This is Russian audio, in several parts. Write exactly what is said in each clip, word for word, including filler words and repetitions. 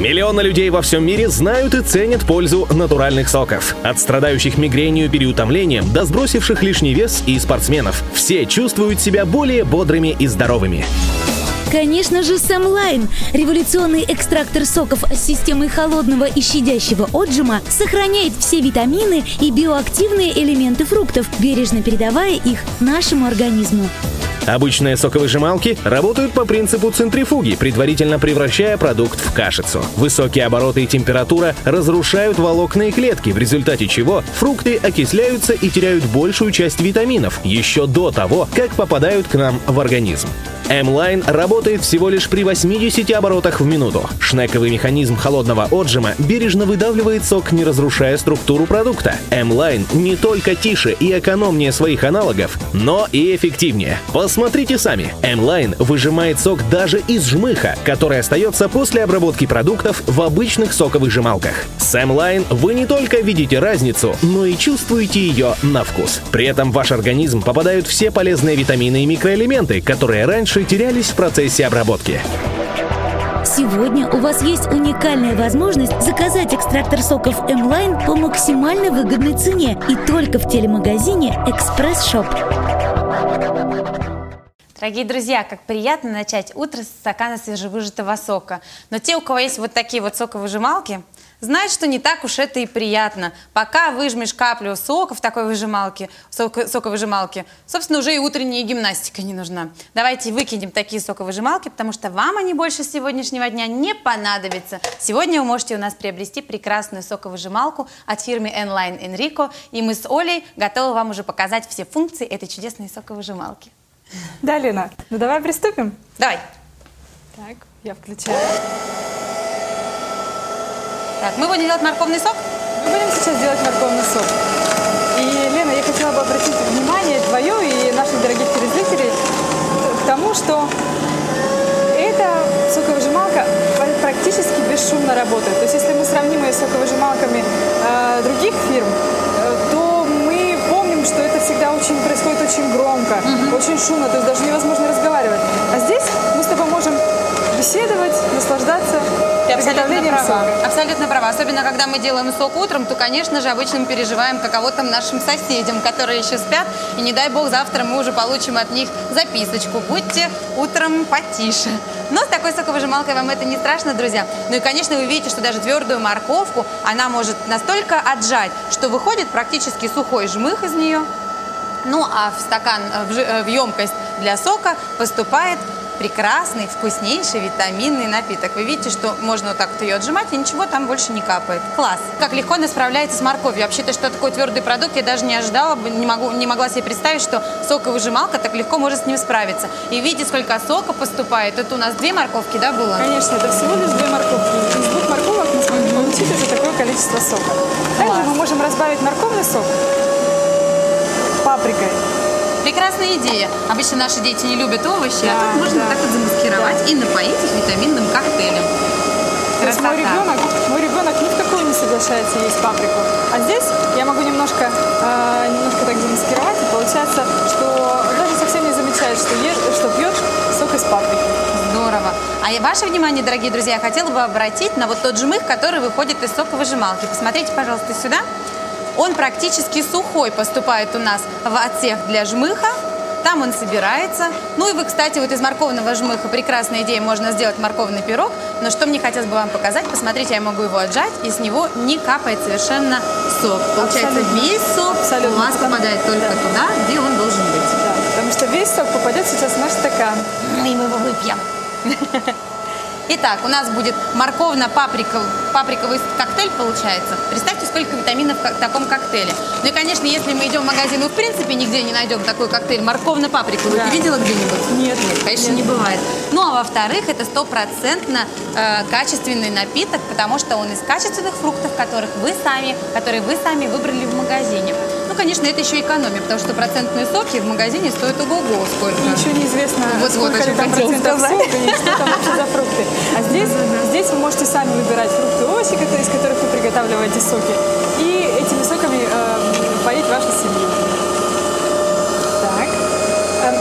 Миллионы людей во всем мире знают и ценят пользу натуральных соков. От страдающих мигренью и переутомлением до сбросивших лишний вес и спортсменов. Все чувствуют себя более бодрыми и здоровыми. Конечно же, Эмлайн. Революционный экстрактор соков с системой холодного и щадящего отжима сохраняет все витамины и биоактивные элементы фруктов, бережно передавая их нашему организму. Обычные соковыжималки работают по принципу центрифуги, предварительно превращая продукт в кашицу. Высокие обороты и температура разрушают волокна и клетки, в результате чего фрукты окисляются и теряют большую часть витаминов еще до того, как попадают к нам в организм. Эмлайн работает всего лишь при восьмидесяти оборотах в минуту. Шнековый механизм холодного отжима бережно выдавливает сок, не разрушая структуру продукта. Эмлайн не только тише и экономнее своих аналогов, но и эффективнее. Посмотрите сами. Эмлайн выжимает сок даже из жмыха, который остается после обработки продуктов в обычных соковыжималках. С Эмлайн вы не только видите разницу, но и чувствуете ее на вкус. При этом в ваш организм попадают все полезные витамины и микроэлементы, которые раньше терялись в процессе обработки. Сегодня у вас есть уникальная возможность заказать экстрактор соков Эмлайн по максимально выгодной цене и только в телемагазине Экспресс Шоп. Дорогие друзья, как приятно начать утро с стакана свежевыжатого сока. Но те, у кого есть вот такие вот соковыжималки, знают, что не так уж это и приятно. Пока выжмешь каплю сока в такой выжималке, сок, соковыжималке, собственно, уже и утренняя гимнастика не нужна. Давайте выкинем такие соковыжималки, потому что вам они больше сегодняшнего дня не понадобятся. Сегодня вы можете у нас приобрести прекрасную соковыжималку от фирмы Emlyn Enrico, и мы с Олей готовы вам уже показать все функции этой чудесной соковыжималки. Да, Лена, ну давай приступим. Давай. Так, я включаю. Так, мы будем делать морковный сок? Мы будем сейчас делать морковный сок. И, Лена, я хотела бы обратить внимание твое и наших дорогих телезрителей к тому, что эта соковыжималка практически бесшумно работает. То есть, если мы сравним ее с соковыжималками э, других фирм, э, то мы помним, что это всегда очень происходит очень громко, mm-hmm. очень шумно, то есть даже невозможно разговаривать. А здесь мы с тобой можем беседовать, наслаждаться. Ты абсолютно права. Абсолютно права. Особенно, когда мы делаем сок утром, то, конечно же, обычно мы переживаем, каково там нашим соседям, которые еще спят. И не дай бог, завтра мы уже получим от них записочку. Будьте утром потише. Но с такой соковыжималкой вам это не страшно, друзья. Ну и, конечно, вы видите, что даже твердую морковку она может настолько отжать, что выходит практически сухой жмых из нее. Ну, а в стакан, в емкость для сока поступает прекрасный, вкуснейший витаминный напиток. Вы видите, что можно вот так вот ее отжимать, и ничего там больше не капает. Класс! Как легко она справляется с морковью. Вообще-то, что такое твердый продукт, я даже не ожидала, не, могу, не могла себе представить, что соковыжималка так легко может с ним справиться. И видите, сколько сока поступает. Это у нас две морковки, да, было? Конечно, это всего лишь две морковки. Из двух морковок мы сможем получить уже такое количество сока. Также мы можем разбавить морковный сок паприкой. Прекрасная идея. Обычно наши дети не любят овощи, Да, а тут можно да, так вот замаскировать да. и напоить их витаминным коктейлем. То есть мой ребенок, мой ребенок ни в какую не соглашается есть паприку. А здесь я могу немножко, э, немножко так замаскировать, и получается, что даже совсем не замечает, что, ешь, что пьешь сок из паприки. Здорово. А ваше внимание, дорогие друзья, я хотела бы обратить на вот тот жмых, который выходит из соковыжималки. Посмотрите, пожалуйста, сюда. Он практически сухой поступает у нас в отсек для жмыха. Там он собирается. Ну и вы, кстати, вот из морковного жмыха прекрасная идея, можно сделать морковный пирог. Но что мне хотелось бы вам показать, посмотрите, я могу его отжать, и с него не капает совершенно сок. Получается, абсолютно. Весь сок абсолютно. У вас попадает только да. туда, где он должен быть. Да, потому что весь сок попадет сейчас в наш стакан. И мы его выпьем. Итак, у нас будет морковно-паприковый коктейль получается. Представьте, сколько витаминов в таком коктейле. Ну и, конечно, если мы идем в магазин, мы в принципе нигде не найдем такой коктейль морковно-паприковый. Да. Ты видела где-нибудь? Нет. Нет, конечно, нет. не бывает. Ну а во-вторых, это стопроцентно э, качественный напиток, потому что он из качественных фруктов, которых вы сами, которые вы сами выбрали в магазине. Ну, конечно, это еще экономия, потому что процентные соки в магазине стоят ого-го сколько. Ничего не известно, вот, сколько вот, ли там процентов сока и что там вообще за фрукты. А здесь, здесь вы можете сами выбирать фрукты и овощи, из которых вы приготавливаете соки, и этими соками э, поить вашу семью. Так. Расскажи,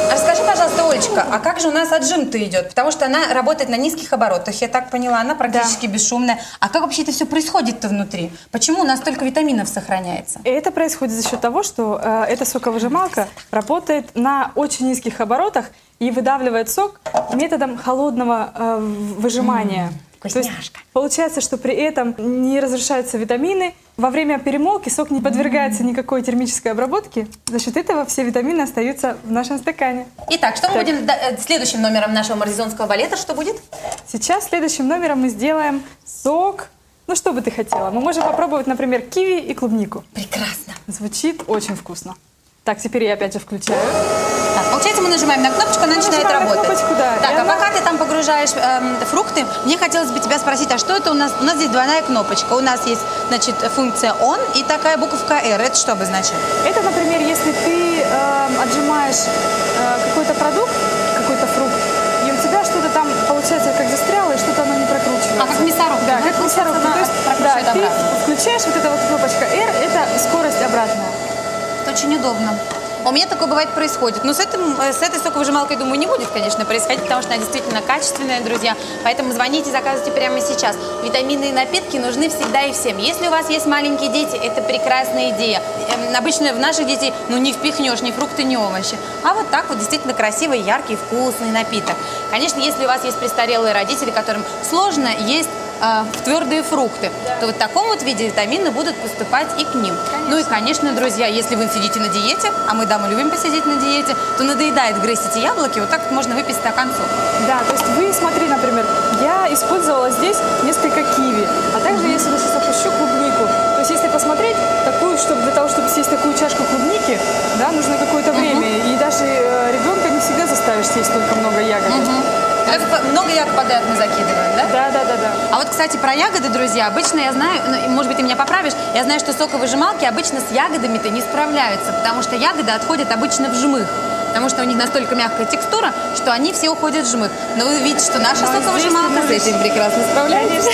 пожалуйста, Олечка, а как же у нас отжим-то идет? Потому что она работает на низких оборотах, я так поняла, она практически да. бесшумная. А как вообще это все происходит-то внутри? Почему у нас столько витаминов сохраняется? Это происходит за счет того, что э, эта соковыжималка работает на очень низких оборотах и выдавливает сок методом холодного э, выжимания. Mm. Вкусняшка. То есть, получается, что при этом не разрушаются витамины. Во время перемолки сок не подвергается никакой термической обработке. За счет этого все витамины остаются в нашем стакане. Итак, что так. мы будем следующим номером нашего марлезонского балета? Что будет? Сейчас следующим номером мы сделаем сок. Ну, что бы ты хотела? Мы можем попробовать, например, киви и клубнику. Прекрасно. Звучит очень вкусно. Так, теперь я опять же включаю. Так, получается, мы нажимаем на кнопочку, она мы начинает работать. На кнопочку, да. Так, и а она... пока ты там погружаешь эм, фрукты, мне хотелось бы тебя спросить, а что это у нас? У нас здесь двойная кнопочка. У нас есть, значит, функция он и такая буковка R. Это что обозначает? Это, например, если ты э, отжимаешь э, какой-то продукт, какой-то фрукт, и у тебя что-то там, получается, как застряло, и что-то оно не прокручивается. А как мясорубка. Да, как мясорубка. То есть, да, ты включаешь вот эта вот кнопочка R, это скорость обратная. Это очень удобно. У меня такое бывает происходит. Но с, этим, с этой соковыжималкой, думаю, не будет, конечно, происходить, потому что она действительно качественная, друзья. Поэтому звоните, заказывайте прямо сейчас. Витаминные напитки нужны всегда и всем. Если у вас есть маленькие дети, это прекрасная идея. Эм, обычно в наших детей ну, не впихнешь ни фрукты, ни овощи. А вот так вот действительно красивый, яркий, вкусный напиток. Конечно, если у вас есть престарелые родители, которым сложно есть в твердые фрукты, да. то вот в таком вот виде витамины будут поступать и к ним. Конечно. Ну и, конечно, друзья, если вы сидите на диете, а мы, дамы, любим посидеть на диете, то надоедает грызть эти яблоки, вот так вот можно выпить стакан сока. Да, то есть вы, смотри, например, я использовала здесь несколько киви, а также mm-hmm. я сюда сейчас опущу клубнику. То есть если посмотреть, такую, чтобы для того, чтобы съесть такую чашку клубники, да, нужно какое-то mm-hmm. время, и даже э, ребенка не всегда заставишь съесть столько много ягод. Mm-hmm. Много ягод подряд мы закидываем, да? Да, да, да, да. А вот, кстати, про ягоды, друзья, обычно я знаю, ну, может быть, ты меня поправишь, я знаю, что соковыжималки обычно с ягодами-то не справляются, потому что ягоды отходят обычно в жмых, потому что у них настолько мягкая текстура, что они все уходят в жмых. Но вы видите, что наша Но соковыжималка с этим прекрасно справляется.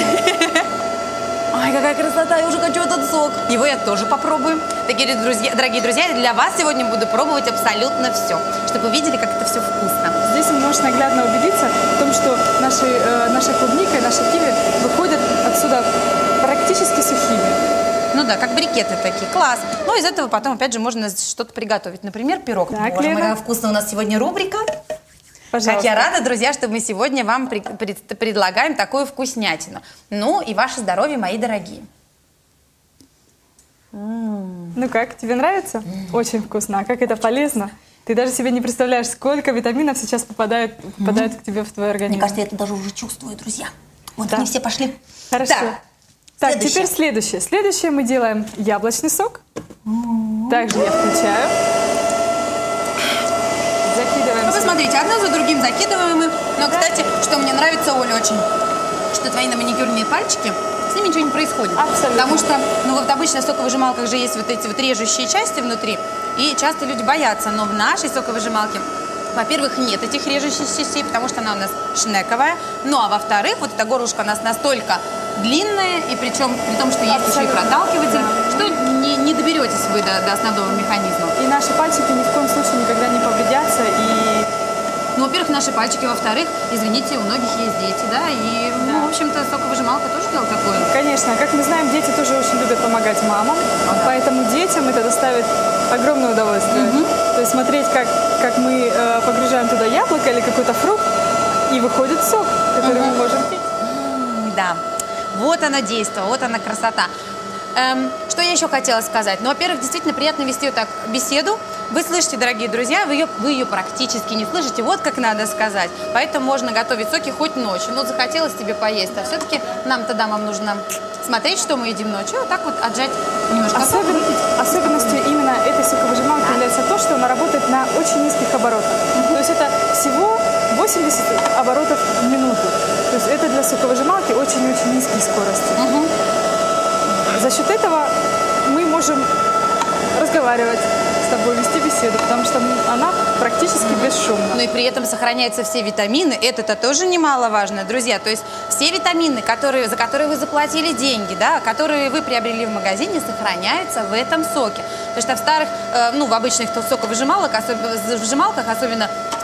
Ой, какая красота, я уже хочу этот сок. Его я тоже попробую. Дорогие друзья, дорогие друзья, для вас сегодня буду пробовать абсолютно все, чтобы вы видели, как это все вкусно. Здесь вы можете наглядно убедиться в том, что наши, э, наша клубника и наши киви выходят отсюда практически сухими. Ну да, как брикеты такие. Класс. Ну, из этого потом, опять же, можно что-то приготовить. Например, пирог. Так, Боже, Лена. какая вкусная у нас сегодня рубрика. Пожалуйста. Как я рада, друзья, что мы сегодня вам при, пред, предлагаем такую вкуснятину. Ну и ваше здоровье, мои дорогие. М-м. Ну как, тебе нравится? М-м. Очень вкусно. А как это полезно? Ты даже себе не представляешь, сколько витаминов сейчас попадает, попадает mm-hmm. к тебе в твой организм. Мне кажется, я это даже уже чувствую, друзья. Вот да. они все пошли. Хорошо. Так, так следующее. теперь следующее. Следующее мы делаем яблочный сок. Mm-hmm. Также я включаю. Закидываем. Ну, посмотрите, одно за другим закидываем мы. Но, кстати, что мне нравится, Оля, очень, что твои на маникюрные пальчики, с ними ничего не происходит. Абсолютно. Потому что, ну, вот обычно в соковыжималках же есть вот эти вот режущие части внутри, и часто люди боятся, но в нашей соковыжималке, во-первых, нет этих режущих частей, потому что она у нас шнековая, ну, а во-вторых, вот эта горлышко у нас настолько длинное, и причем при том, что есть еще и проталкиватель, да. что не, не доберетесь вы до, до основного механизма. И наши пальчики ни в коем случае никогда не повредятся, и... Ну, во-первых, наши пальчики, во-вторых, извините, у многих есть дети, да, и, да. ну, в общем-то, соковыжималка тоже дело такое. Конечно, как мы знаем, дети тоже очень любят помогать мамам, а, да. поэтому детям это доставит огромное удовольствие. Угу. То есть смотреть, как, как мы э, погружаем туда яблоко или какой-то фрукт, и выходит сок, который угу. мы можем пить. Да, вот оно действо, вот она красота. Эм, что я еще хотела сказать? Ну, во-первых, действительно приятно вести вот так беседу. Вы слышите, дорогие друзья, вы ее, вы ее практически не слышите, вот как надо сказать. Поэтому можно готовить соки хоть ночью. Ну, захотелось тебе поесть, а все-таки нам-то, дамам, нужно смотреть, что мы едим ночью, вот так вот отжать немножко. Особен... Особенностью именно этой соковыжималки да. является то, что она работает на очень низких оборотах. Mm-hmm. То есть это всего восемьдесят оборотов в минуту. То есть это для соковыжималки очень-очень низкие скорости. Mm-hmm. За счет этого мы можем разговаривать с тобой, вести беседу, потому что она практически бесшумна. Ну и при этом сохраняются все витамины, это-то тоже немаловажно, друзья. То есть все витамины, которые, за которые вы заплатили деньги, да, которые вы приобрели в магазине, сохраняются в этом соке. Потому что в старых, э, ну в обычных соковыжималках, особенно, выжималках, особенно в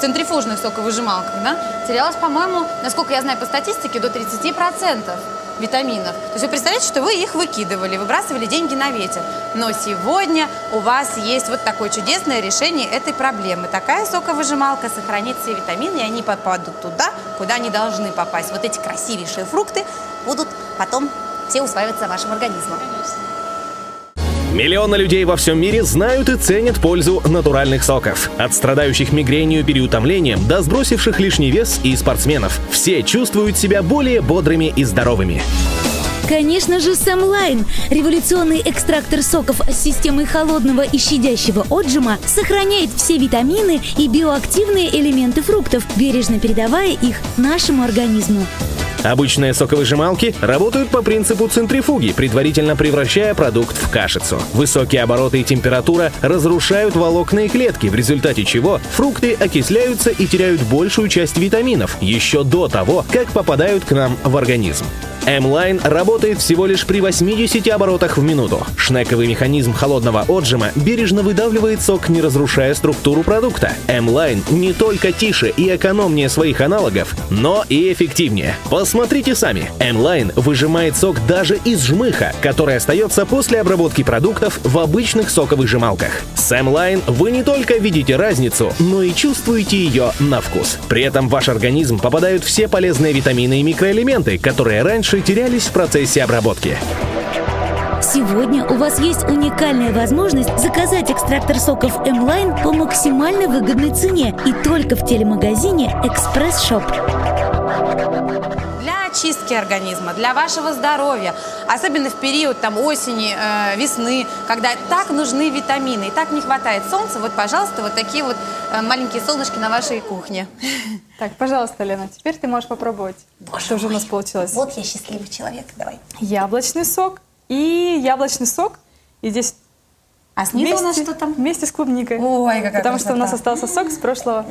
центрифужных соковыжималках, да, терялось, по-моему, насколько я знаю по статистике, до тридцати процентов витаминов. То есть вы представляете, что вы их выкидывали, выбрасывали деньги на ветер. Но сегодня у вас есть вот такое чудесное решение этой проблемы. Такая соковыжималка сохранит все витамины, и они попадут туда, куда они должны попасть. Вот эти красивейшие фрукты будут потом все усваиваться вашим организмом. Миллионы людей во всем мире знают и ценят пользу натуральных соков. От страдающих мигренью и переутомлением до сбросивших лишний вес и спортсменов. Все чувствуют себя более бодрыми и здоровыми. Конечно же, Самлайн. Революционный экстрактор соков с системой холодного и щадящего отжима сохраняет все витамины и биоактивные элементы фруктов, бережно передавая их нашему организму. Обычные соковыжималки работают по принципу центрифуги, предварительно превращая продукт в кашицу. Высокие обороты и температура разрушают волокна и клетки, в результате чего фрукты окисляются и теряют большую часть витаминов еще до того, как попадают к нам в организм. М-Лайн работает всего лишь при восьмидесяти оборотах в минуту. Шнековый механизм холодного отжима бережно выдавливает сок, не разрушая структуру продукта. М-Лайн не только тише и экономнее своих аналогов, но и эффективнее. Посмотрите сами. М-Лайн выжимает сок даже из жмыха, который остается после обработки продуктов в обычных соковыжималках. С М-Лайн вы не только видите разницу, но и чувствуете ее на вкус. При этом в ваш организм попадают все полезные витамины и микроэлементы, которые раньше терялись в процессе обработки. Сегодня у вас есть уникальная возможность заказать экстрактор соков М-Лайн по максимально выгодной цене и только в телемагазине Экспресс-Шоп. Для очистки организма, для вашего здоровья, особенно в период там, осени, э, весны, когда так нужны витамины и так не хватает солнца, вот, пожалуйста, вот такие вот э, маленькие солнышки на вашей кухне. Так, пожалуйста, Лена, теперь ты можешь попробовать. Боже что же у мой, нас получилось? Вот я счастливый человек, давай. Яблочный сок и яблочный сок. И здесь А снизу вместе, у нас что там? вместе с клубникой. Ой, какая Потому что у нас красота. остался сок с прошлого.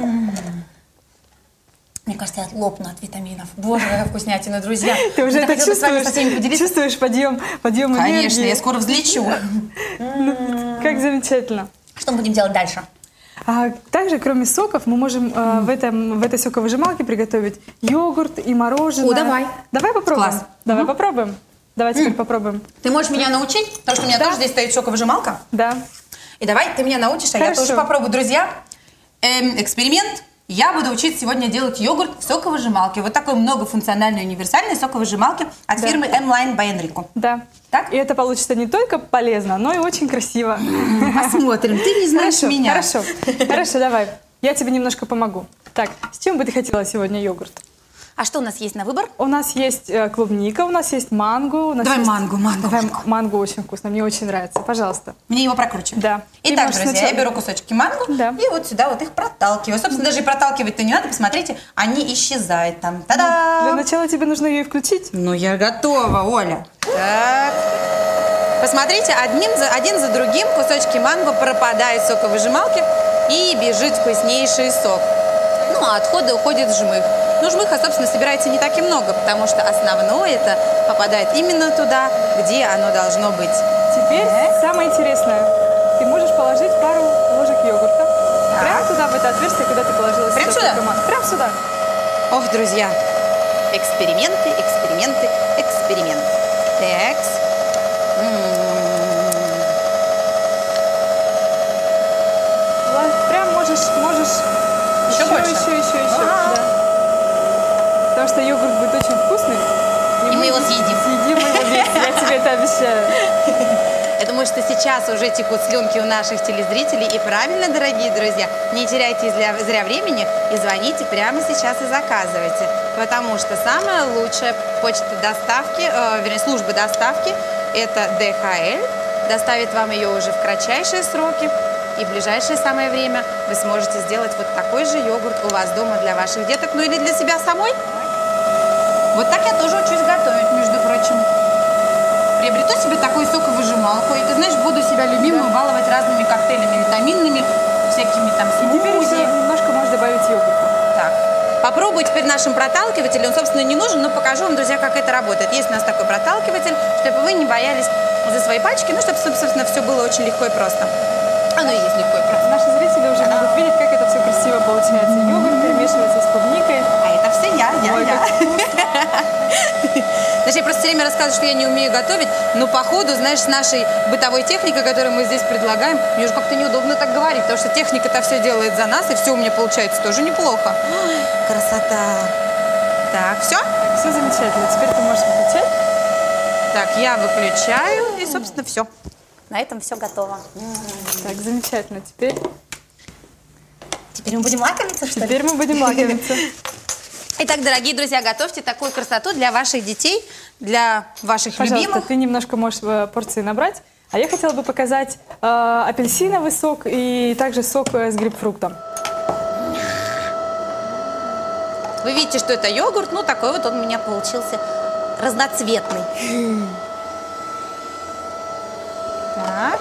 Мне кажется, я лопну от витаминов. Боже, какая вкуснятина, друзья. Ты уже Я это хотела бы с вами чувствуешь? со всеми поделиться. Чувствуешь подъем, подъем энергии? Конечно, я скоро взлечу. Как замечательно. Что мы будем делать дальше? А также, кроме соков, мы можем э, в, этом, в этой соковыжималке приготовить йогурт и мороженое. О, давай. Давай попробуем. Класс. Давай попробуем. Давай теперь попробуем. Ты можешь меня научить? Потому что у меня Да. тоже здесь стоит соковыжималка. Да. И давай ты меня научишь, а я Хорошо. тоже попробую. Друзья, эм, эксперимент. Я буду учить сегодня делать йогурт в соковыжималке. Вот такой многофункциональной универсальной соковыжималки от Да. фирмы М-Лайн by Enrico. Да. Так? И это получится не только полезно, но и очень красиво. Посмотрим. Ты не знаешь Хорошо, меня. Хорошо, хорошо, давай. Я тебе немножко помогу. Так, с чем бы ты хотела сегодня йогурт? А что у нас есть на выбор? У нас есть э, клубника, у нас есть манго. У нас Давай есть... манго, манго. Давай манго очень вкусно, мне очень нравится. Пожалуйста. Мне его прокручивать. Да. Ты Итак, можешь друзья, сначала- я беру кусочки манго Да. и вот сюда вот их проталкиваю. Собственно, даже и проталкивать-то не надо. Посмотрите, они исчезают там. Та-да! Для начала тебе нужно ее и включить. Ну, я готова, Оля. Так. Посмотрите, одним за, один за другим кусочки манго пропадают в соковыжималке и бежит вкуснейший сок. Ну, а отходы уходят в жмых. Но жмыха, собственно, собирается не так и много, потому что основное это попадает именно туда, где оно должно быть. Теперь самое интересное. Ты можешь положить пару ложек йогурта. Прямо туда, в это отверстие, куда ты положила Прям сейчас сюда? манго. Прям сюда. Ох, друзья, эксперименты, эксперименты, эксперименты. Такс. Ладно, прям можешь, можешь Еще больше? еще, еще, еще. А. Да. Потому что йогурт будет очень вкусный. И мы его съедим. Съедим его весь, я тебе это обещаю. Я думаю, что сейчас уже текут слюнки у наших телезрителей. И правильно, дорогие друзья, не теряйте зря, зря времени и звоните прямо сейчас и заказывайте. Потому что самая лучшая почта доставки, э, вернее, служба доставки, это дэ ха эль. Доставит вам ее уже в кратчайшие сроки. И в ближайшее самое время вы сможете сделать вот такой же йогурт у вас дома для ваших деток, ну или для себя самой. Вот так я тоже учусь готовить, между прочим. Приобрету себе такую соковыжималку, и, ты знаешь, буду себя любимую баловать разными коктейлями витаминными, всякими там Теперь еще смузи. немножко можешь добавить йогурта. Так. Попробую теперь нашим проталкивателем. Он, собственно, не нужен, но покажу вам, друзья, как это работает. Есть у нас такой проталкиватель, чтобы вы не боялись за свои пальчики, ну, чтобы, собственно, все было очень легко и просто. Оно и есть легко и просто. Наши зрители уже могут видеть, как это все красиво получается. Йогурт перемешивается с клубникой. А это все я, я, Ой, я. как вкусно. Знаешь, я просто все время рассказываю, что я не умею готовить, но по ходу, знаешь, с нашей бытовой техникой, которую мы здесь предлагаем, мне уже как-то неудобно так говорить, потому что техника-то все делает за нас, и все у меня получается тоже неплохо. Ой, красота. Так, все? Все замечательно. Теперь ты можешь выключать. Так, я выключаю, и, собственно, все. На этом все готово. Так, замечательно. Теперь, Теперь мы будем лакомиться, что ли? теперь мы будем лакомиться. Итак, дорогие друзья, готовьте такую красоту для ваших детей, для ваших Пожалуйста, любимых. ты немножко можешь э, порции набрать. А я хотела бы показать э, апельсиновый сок и также сок э, с грейпфруктом. Вы видите, что это йогурт, ну такой вот он у меня получился разноцветный. Так.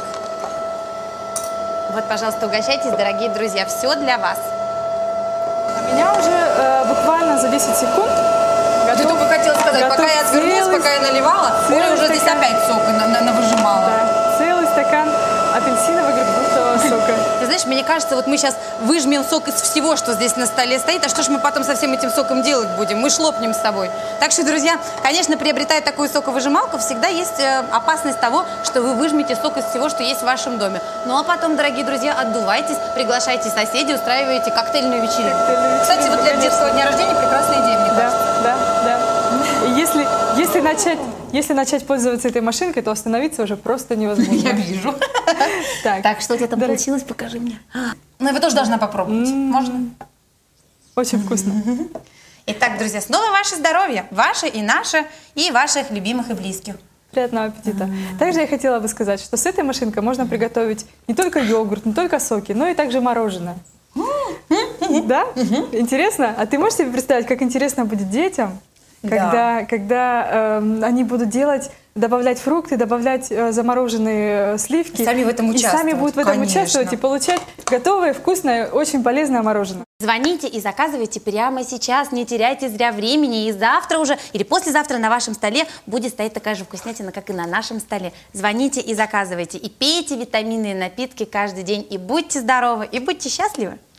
Вот, пожалуйста, угощайтесь, дорогие друзья, все для вас. У меня уже э, буквально за десять секунд Ты только хотела сказать, готов пока я отвернулась, целый- пока я наливала, целый Оля уже здесь стакан. опять сока на, на, навыжимала. Да, целый стакан апельсинового грейпфруктового сока. Ты знаешь, мне кажется, вот мы сейчас выжмем сок из всего, что здесь на столе стоит, а что ж мы потом со всем этим соком делать будем? Мы шлопнем с тобой. Так что, друзья, конечно, приобретая такую соковыжималку, всегда есть э, опасность того, что вы выжмете сок из всего, что есть в вашем доме. Ну а потом, дорогие друзья, отдувайтесь, приглашайте соседей, устраиваете коктейльную вечеринку. Коктейльную Кстати, вот для вечеринку, детского дня рождения прекрасная идея, мне кажется. Да, да, да. И если, если, начать, если начать пользоваться этой машинкой, то остановиться уже просто невозможно. Я вижу. Так, Так, что у тебя там дорог- получилось? Покажи мне. Ну, я тоже должна попробовать. Можно? Очень вкусно. Итак, друзья, снова ваше здоровье. Ваше и наше, и ваших любимых и близких. Приятного аппетита. Также я хотела бы сказать, что с этой машинкой можно приготовить не только йогурт, не только соки, но и также мороженое. Да? Интересно? А ты можешь себе представить, как интересно будет детям, когда, когда эм, они будут делать, добавлять фрукты, добавлять э, замороженные э, сливки. И сами в этом И сами участвовать, будут в этом конечно. участвовать и получать готовое, вкусное, очень полезное мороженое. Звоните и заказывайте прямо сейчас, не теряйте зря времени, и завтра уже или послезавтра на вашем столе будет стоять такая же вкуснятина, как и на нашем столе. Звоните и заказывайте, и пейте витаминные напитки каждый день, и будьте здоровы, и будьте счастливы!